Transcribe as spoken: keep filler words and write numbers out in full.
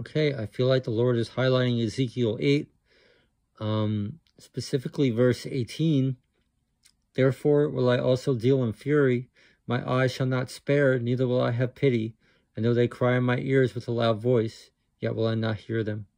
Okay, I feel like the Lord is highlighting Ezekiel eight, um, specifically verse eighteen. Therefore will I also deal in fury. My eyes shall not spare, neither will I have pity. And though they cry in my ears with a loud voice, yet will I not hear them.